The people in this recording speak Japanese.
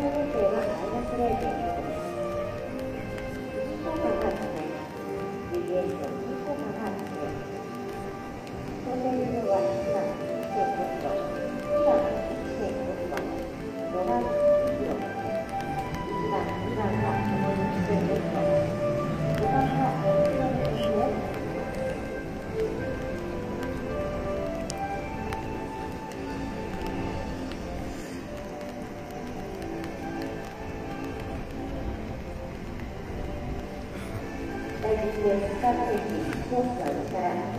度程はマイナス0.5度です。1分間がですね、GPS を2分間がですね、トンネルのは1番1.5キロ、2番1.5キロ、5番1キロ、1番、2番がともに1.5キロ、5番が6キロですね。大実で使っていくコースがですから